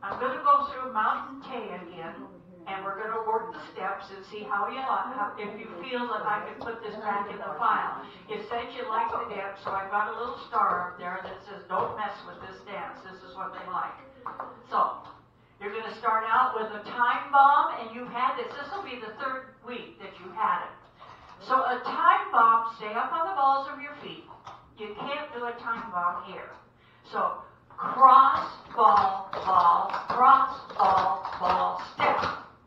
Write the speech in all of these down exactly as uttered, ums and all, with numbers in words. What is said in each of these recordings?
I'm going to go through Mountain K again, and we're going to work the steps and see how you like, how, if you feel that I can put this back in the file. It says you like the dance, so I've got a little star up there that says don't mess with this dance. This is what they like. So, you're going to start out with a time bomb, and you've had this. This will be the third week that you had it. So a time bomb, stay up on the balls of your feet. You can't do a time bomb here. So, cross, ball, ball, cross, ball, ball, step.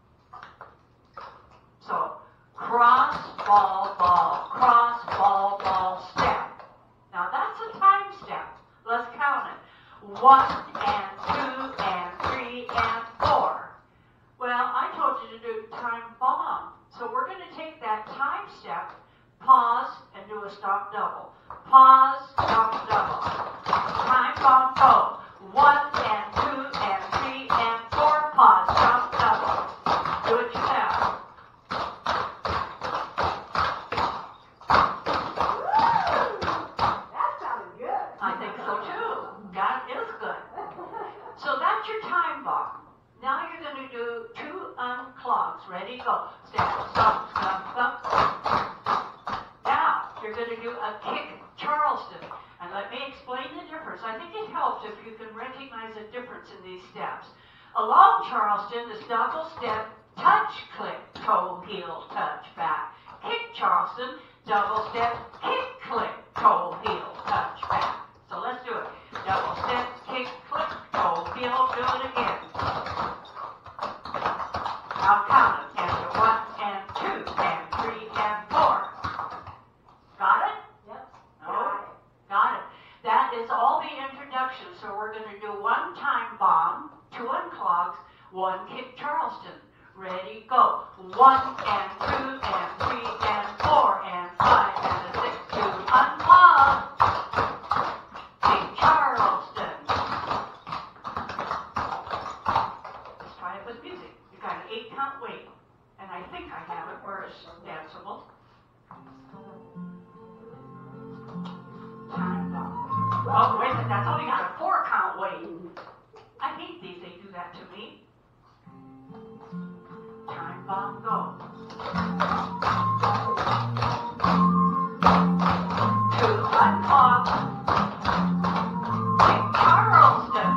So, cross, ball, ball, cross, ball, ball, step. Now that's a time step. Let's count it. One, and two, and three, and four. Well, I told you to do time bomb. So we're going to take that time step, pause, and do a stop double. Pause, stop double. Time bomb, go. One, and two, and three, and four, pause, stop double. Do it yourself. That sounded good. I think so too. That is good. So that's your time bomb. Now you're going to do two unclogs. Ready, go. Step, stop, stop, stop. Now you're going to do a kick Charleston. And let me explain the difference. I think it helps if you can recognize the difference in these steps. A long Charleston is double step, touch, click, toe, heel, touch, back. Kick Charleston, double step, kick, click, toe, heel, touch, back. So let's do it. Double step, kick, click, toe, heel, do it again. I'll count it. And one, and two, and three, and four. Got it? Yep. No? Got it. That is all the introduction. So we're going to do one time bomb, two unclogs, one kick Charleston. Ready, go. One, and two, and three, and four, and five, and a six, two, unclog. Kick Charleston. Let's try it with music. You got an eight count wait. And I think I have it where it's danceable. Time bomb. Oh, wait a minute, that's only got a four count wait. I hate these, they do that to me. Time bomb, go. Two unclog. Kick Charleston.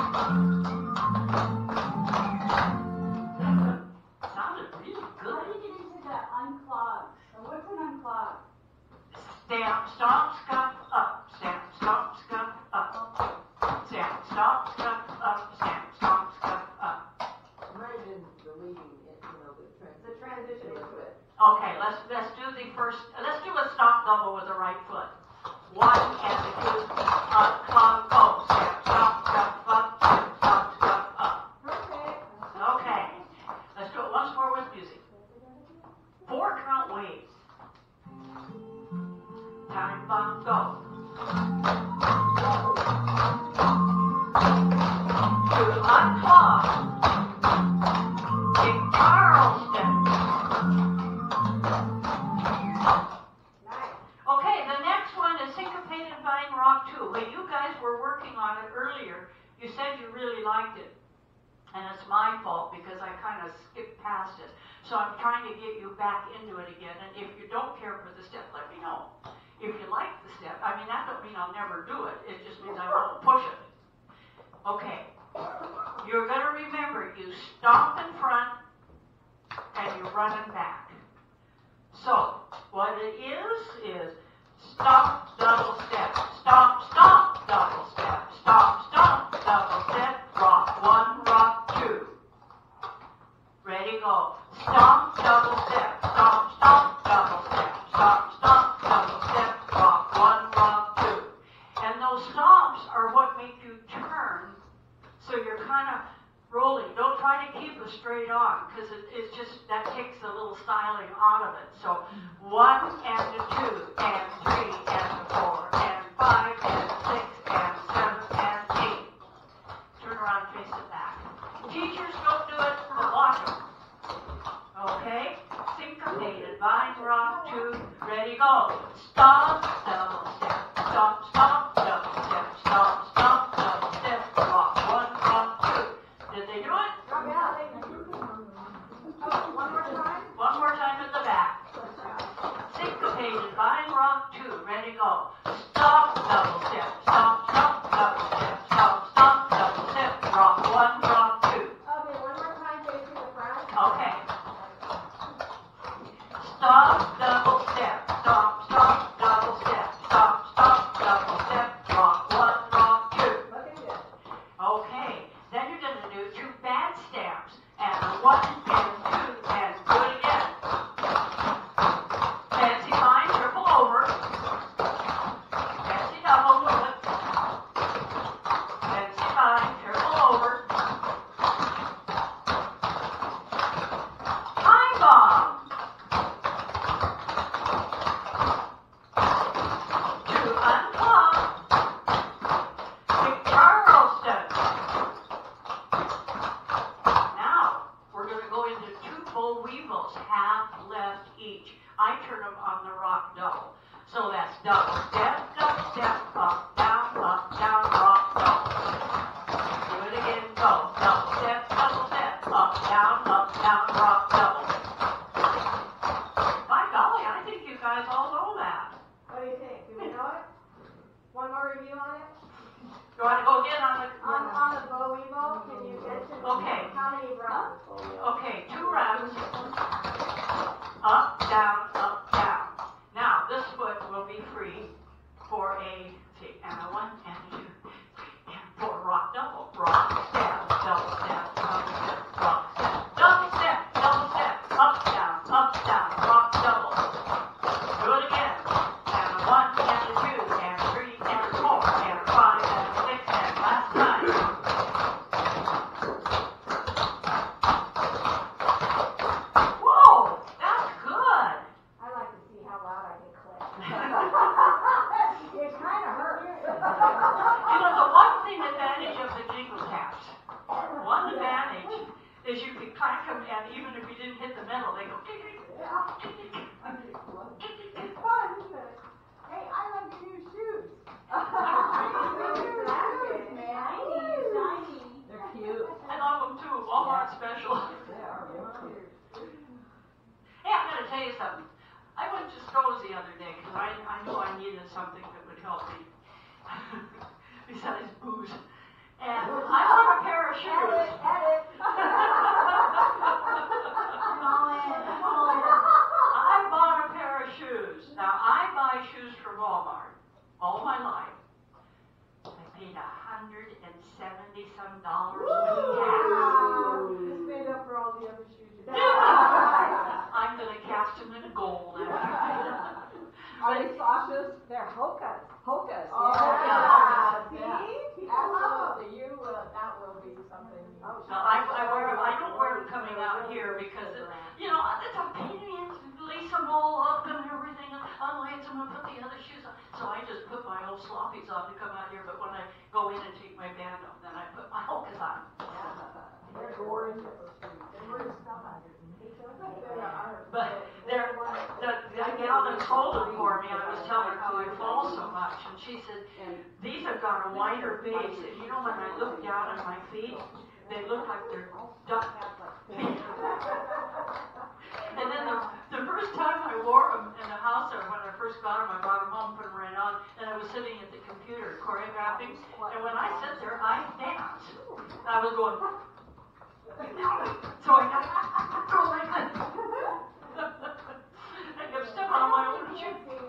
Sounded really How good. do you get into that unclog? Or what's an unclog? Stamp, stomp, scuff, up. Stamp, stomp, scuff, up. Stamp, stomp, scuff, up. Stamp, stomp, scuff, up. Imagine deleting it, you know, the transition. The transition into it. Okay, let's let's do the first. Let's do a stop double with the right foot. One and the two. Unclog, go. Stamp, stomp, scuff, up. Stamp, stomp, scuff, up. Perfect. Okay. Let's do it once more with music. Four count waves. Time bomb, go. Two unclog. Kick Charleston. Nice. Okay, the next one is Syncopated Vine Rock two. When you guys were working on it earlier, you said you really liked it. And it's my fault because I kind of skipped past it. So I'm trying to get you back into it again. And if you don't care for the step, let me know. If you like the step, I mean, that don't mean I'll never do it. It just means I won't push it. Okay. You're going to remember, you stomp in front and you're running back. So, what it is, is stomp, double step, stomp, stomp, double step, stomp, stomp, double step, rock one, rock two. Ready, go. Stomp, double step, stomp, stomp, double step, stomp, stomp, double step, rock one, rock two. And those stomps are what make you turn, so you're kind of rolling. Don't try to keep it straight on, because it, it's just, that takes a little styling out of it. So, one and a two, and three, and a four, and five, and six, and seven, and eight. Turn around, face it back. Teachers don't do it, but watch them. Okay? Syncopated Vine Rock two, ready, go. Stomp, double step, stomp, stomp, double step, stomp, stomp, double step, rock one, rock two. Did one, rock two. Okay, one more time facing the front. Okay. Stop, double step. Stop, stop, double step. Stop, stop, double step. Rock one, rock two. Looking good. Okay. Then you're going to do two bad steps. And a one and two and do it again. Fancy line, triple over. Fancy double, do it. Fancy line, triple over. High bomb. Two unclog. Big Charleston. Now, we're going to go into two boll weevils, half left each. I turn them on the rock double. So that's double step, double step, up, down, up, down, rock double. Do it again, go. Double step, double step, up, down, up, down, rock double. By golly, I think you guys all know that. What do you think? Do we know it? One more review on it? You want to go again on the... On, on the boll weevil, can you mention Okay. how many rounds? Okay, two rounds. Up, down, up, down. Now, this foot will be free for a, see, and a one, and a two, and four, rock double, rock, step, double step, double step, rock step, double step, double step, up, down, up, down, rock double. Do it again. And a one, and a two, and a three, and a four, and a five, and a six, and last time. Whoa, that's good. I like to see how loud I can click. It kind of hurts. You know, the one thing advantage of the jingle taps, one advantage is you can crack them, and even if you didn't hit the metal, they go. It's fun, isn't it? Hey, I like the new shoes. Shiny, shiny. They're cute. I love them too. Walmart special. They are really cute. Hey, I'm going to tell you something. I went to Stroh's the other day because I, I knew I needed something that would help me besides booze. And I bought a pair of shoes. Edit, edit. I bought a pair of shoes. Now, I buy shoes from Walmart all my life. I paid a hundred and seventy some dollars with tax. This made up for all the other shoes you got. I'm going to cast them in gold. Are they Sasha's? They're Hokas. Hokas. Oh, yeah. yeah. See? Yeah. Absolutely. You, uh, that will be something. Oh, No, I, I wear them. I don't wear them coming out here because, it, you know, it's a pain in the ass to lace them all up and everything, and unlace them and put the other shoes on. So I just put my old sloppies on to come out here, but when I go in and take my band off, then I put my Hokas on. They're gorgeous. But they're, the, the gal that sold them for me, I was telling her how I fall so much, and she said, these have got a wider base, and you know, when I look down at my feet, they look like they're duck. And then the, the first time I wore them in the house, or when I first got them, I brought them home, put them right on, and I was sitting at the computer choreographing, and when I sit there, I dance. And I was going, so I got go like this. I kept stepping on my own shoe.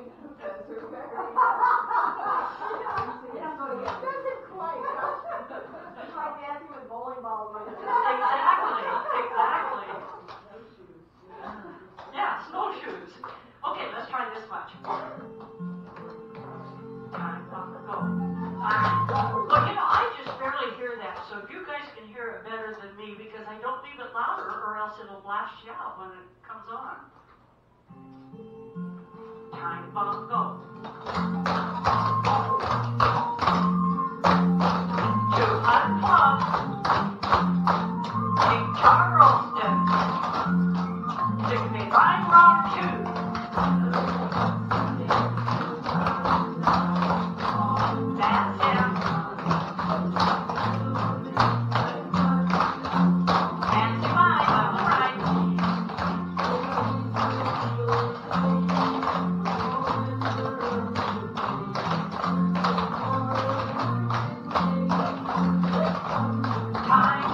It's like dancing with bowling balls. Exactly, exactly. Yeah, snowshoes. Okay, let's try this much. Time, go. Well, you know, I just barely hear that, so if you guys can hear it better than me, because I don't leave it louder, or else it'll blast you out when it comes on. Time, bomb, go. Two unplug. Big Charleston. Six me right, rock two. That's it. Fancy mine, all right. Time.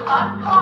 Unclogged